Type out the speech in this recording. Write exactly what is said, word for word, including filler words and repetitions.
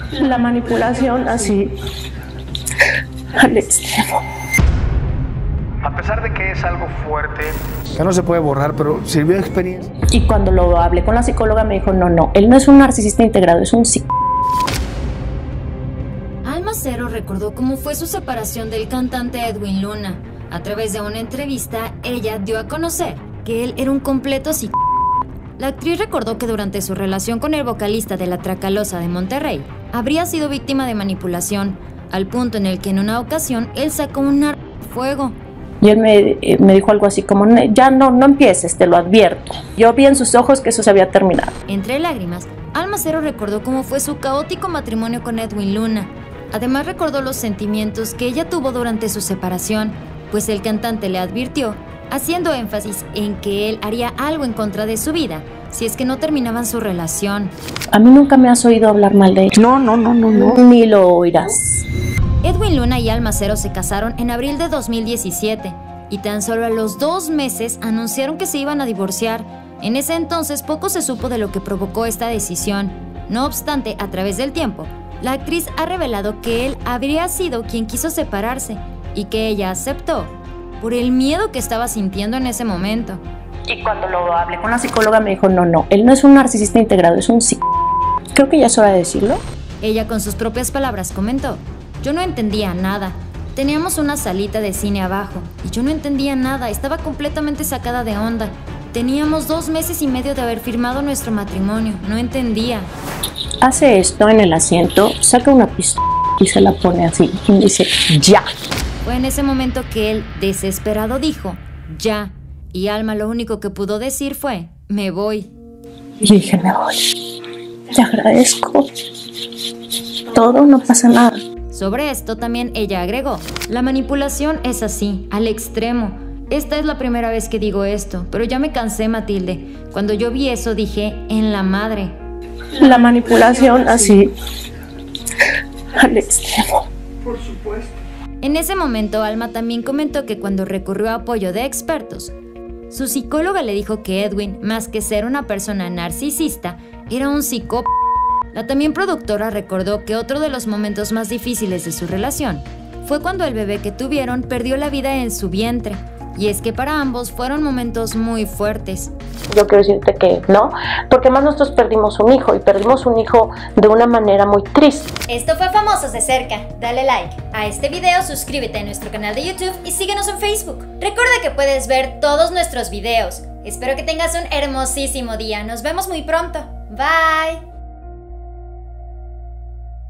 La manipulación así al extremo. A pesar de que es algo fuerte, ya no se puede borrar, pero sirvió de experiencia. Y cuando lo hablé con la psicóloga me dijo, no, no, él no es un narcisista integrado, es un psicólogo. Alma Cero recordó cómo fue su separación del cantante Edwin Luna. A través de una entrevista, ella dio a conocer que él era un completo psicólogo. La actriz recordó que durante su relación con el vocalista de La Tracalosa de Monterrey, habría sido víctima de manipulación, al punto en el que en una ocasión él sacó un arma de fuego. Y él me, me dijo algo así como, ya no, no empieces, te lo advierto. Yo vi en sus ojos que eso se había terminado. Entre lágrimas, Alma Cero recordó cómo fue su caótico matrimonio con Edwin Luna. Además recordó los sentimientos que ella tuvo durante su separación, pues el cantante le advirtió, haciendo énfasis en que él haría algo en contra de su vida si es que no terminaban su relación. A mí nunca me has oído hablar mal de él. No, no, no, no, no. Ni lo oirás. Edwin Luna y Alma Cero se casaron en abril de dos mil diecisiete y tan solo a los dos meses anunciaron que se iban a divorciar. En ese entonces poco se supo de lo que provocó esta decisión. No obstante, a través del tiempo, la actriz ha revelado que él habría sido quien quiso separarse y que ella aceptó por el miedo que estaba sintiendo en ese momento. Y cuando lo hablé con la psicóloga me dijo, no, no, él no es un narcisista integrado, es un psicólogo. Creo que ya es hora de decirlo. Ella con sus propias palabras comentó, yo no entendía nada. Teníamos una salita de cine abajo y yo no entendía nada, estaba completamente sacada de onda. Teníamos dos meses y medio de haber firmado nuestro matrimonio, no entendía. Hace esto en el asiento, saca una pistola y se la pone así y dice, ya. Fue en ese momento que él, desesperado, dijo, ya. Y Alma lo único que pudo decir fue, me voy. Y dije, me voy. Te agradezco. Todo, no pasa nada. Sobre esto también ella agregó, la manipulación es así, al extremo. Esta es la primera vez que digo esto, pero ya me cansé, Matilde. Cuando yo vi eso dije, en la madre. La manipulación así al extremo. Por supuesto. En ese momento, Alma también comentó que cuando recurrió a apoyo de expertos, su psicóloga le dijo que Edwin, más que ser una persona narcisista, era un psicópata. La también productora recordó que otro de los momentos más difíciles de su relación fue cuando el bebé que tuvieron perdió la vida en su vientre. Y es que para ambos fueron momentos muy fuertes. Yo quiero decirte que no, porque más nosotros perdimos un hijo y perdimos un hijo de una manera muy triste. Esto fue Famosos de Cerca. Dale like a este video, suscríbete a nuestro canal de YouTube y síguenos en Facebook. Recuerda que puedes ver todos nuestros videos. Espero que tengas un hermosísimo día. Nos vemos muy pronto. Bye.